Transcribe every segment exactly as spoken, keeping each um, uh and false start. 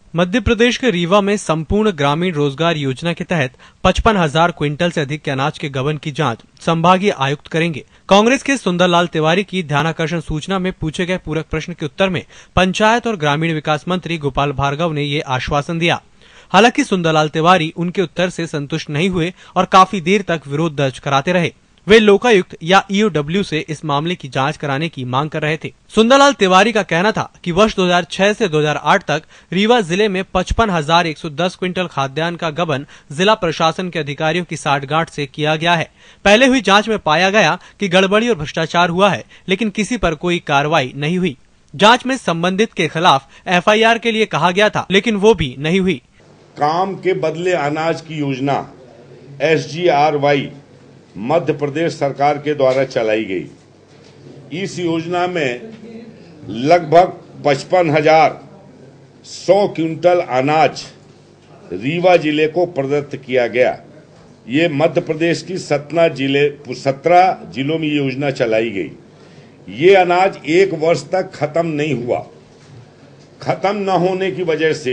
मध्य प्रदेश के रीवा में संपूर्ण ग्रामीण रोजगार योजना के तहत पचपन हजार क्विंटल से अधिक के अनाज के गबन की जांच संभागीय आयुक्त करेंगे। कांग्रेस के सुंदरलाल तिवारी की ध्यानाकर्षण सूचना में पूछे गए पूरक प्रश्न के उत्तर में पंचायत और ग्रामीण विकास मंत्री गोपाल भार्गव ने ये आश्वासन दिया। हालांकि सुंदरलाल तिवारी उनके उत्तर से संतुष्ट नहीं हुए और काफी देर तक विरोध दर्ज कराते रहे। वे लोकायुक्त या ईओडब्ल्यू से इस मामले की जांच कराने की मांग कर रहे थे। सुंदरलाल तिवारी का कहना था कि वर्ष दो हज़ार छह से दो हज़ार आठ तक रीवा जिले में पचपन हजार एक सौ दस क्विंटल खाद्यान्न का गबन जिला प्रशासन के अधिकारियों की साठगांठ से किया गया है। पहले हुई जांच में पाया गया कि गड़बड़ी और भ्रष्टाचार हुआ है, लेकिन किसी पर कोई कार्रवाई नहीं हुई। जांच में संबंधित के खिलाफ एफ आई आर के लिए कहा गया था, लेकिन वो भी नहीं हुई। काम के बदले अनाज की योजना S G R Y Madhya Pradesh सरकार के द्वारा चलाई गई। इस योजना में लगभग पचपन हजार सौ क्विंटल अनाज रीवा जिले को प्रदत्त किया गया। ये मध्य प्रदेश की सतना जिले सत्रह जिलों में ये योजना चलाई गई। ये अनाज एक वर्ष तक खत्म नहीं हुआ। खत्म न होने की वजह से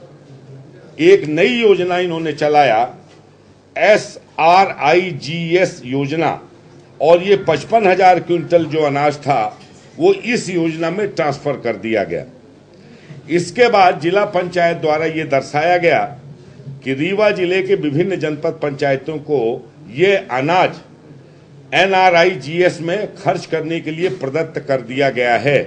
एक नई योजना इन्होंने चलाया, S R I G S योजना, और ये पचपन हजार क्विंटल जो अनाज था वो इस योजना में ट्रांसफर कर दिया गया। इसके बाद जिला पंचायत द्वारा ये दर्शाया गया कि रीवा जिले के विभिन्न जनपद पंचायतों को ये अनाज N R I G S में खर्च करने के लिए प्रदत्त कर दिया गया है।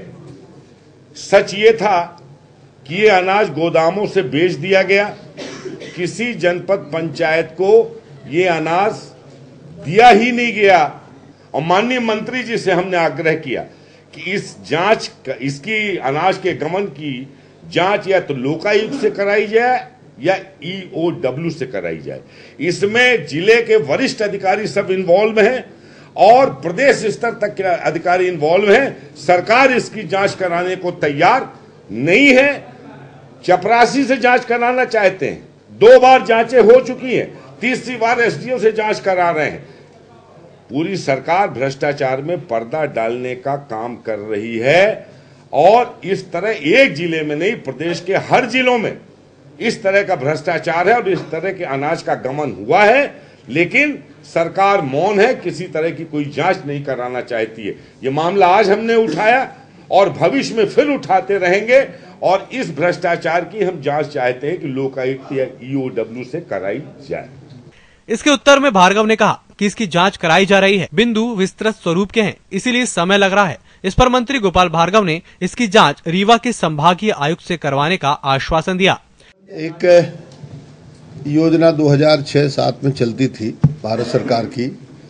सच ये था कि ये अनाज गोदामों से बेच दिया गया। किसी जनपद पंचायत को ये अनाज दिया ही नहीं गया। और माननीय मंत्री जी से हमने आग्रह किया कि इस जांच, इसकी अनाज के गबन की जांच या तो लोकायुक्त से कराई जाए या ई ओ डब्ल्यू से कराई जाए। इसमें जिले के वरिष्ठ अधिकारी सब इन्वॉल्व हैं और प्रदेश स्तर तक के अधिकारी इन्वॉल्व हैं। सरकार इसकी जांच कराने को तैयार नहीं है। चपरासी से जांच कराना चाहते हैं। दो बार जांचें हो चुकी हैं, तीसरी बार एस डी ओ से जांच करा रहे हैं। पूरी सरकार भ्रष्टाचार में पर्दा डालने का काम कर रही है और इस तरह एक जिले में नहीं, प्रदेश के हर जिलों में इस तरह का भ्रष्टाचार है और इस तरह के अनाज का गबन हुआ है, लेकिन सरकार मौन है, किसी तरह की कोई जांच नहीं कराना चाहती है। ये मामला आज हमने उठाया और भविष्य में फिर उठाते रहेंगे और इस भ्रष्टाचार की हम जांच चाहते हैं कि लोकायुक्त या ई ओ डब्ल्यू से कराई जाए। इसके उत्तर में भार्गव ने कहा कि इसकी जांच कराई जा रही है। बिंदु विस्तृत स्वरूप के हैं, इसीलिए समय लग रहा है। इस पर मंत्री गोपाल भार्गव ने इसकी जांच रीवा के संभागीय आयुक्त से करवाने का आश्वासन दिया। एक योजना दो हज़ार छह सात में चलती थी भारत सरकार की,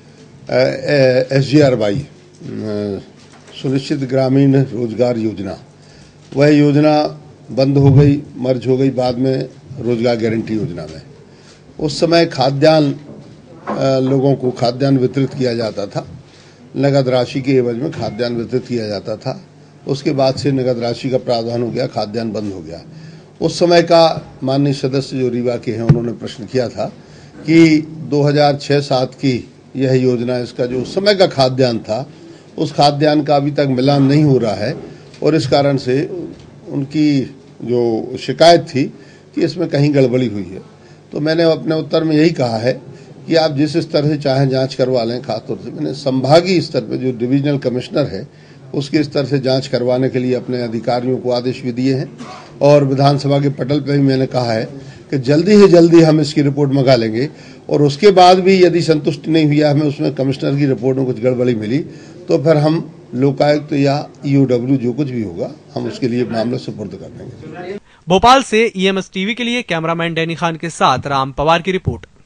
एस जी आर वाई सुनिश्चित ग्रामीण रोजगार योजना। वह योजना बंद हो गई, मर्ज हो गई बाद में रोजगार गारंटी योजना में। उस समय खाद्यान्न लोगों को खाद्यान्न वितरित किया जाता था, नगद राशि के एवज में खाद्यान्न वितरित किया जाता था। उसके बाद से नगद राशि का प्रावधान हो गया, खाद्यान्न बंद हो गया। उस समय का माननीय सदस्य जो रीवा के हैं उन्होंने प्रश्न किया था कि दो हज़ार छह सात की यह योजना, इसका जो उस समय का खाद्यान्न था उस खाद्यान्न का अभी तक मिलान नहीं हो रहा है और इस कारण से उनकी जो शिकायत थी कि इसमें कहीं गड़बड़ी हुई है। तो मैंने अपने उत्तर में यही कहा है कि आप जिस स्तर से चाहें जांच करवा लें। खासतौर से मैंने संभागीय स्तर पर जो डिविजनल कमिश्नर है उसके स्तर से जांच करवाने के लिए अपने अधिकारियों को आदेश भी दिए हैं और विधानसभा के पटल पर भी मैंने कहा है कि जल्दी ही जल्दी हम इसकी रिपोर्ट मंगा लेंगे और उसके बाद भी यदि संतुष्टि नहीं हुई, हमें उसमें कमिश्नर की रिपोर्ट में कुछ गड़बड़ी मिली, तो फिर हम लोकायुक्त या ई ओ डब्ल्यू जो कुछ भी होगा हम उसके लिए मामला सुपुर्द कर देंगे। भोपाल से ई एम एस टीवी के लिए कैमरामैन डैनी खान के साथ राम पवार की रिपोर्ट।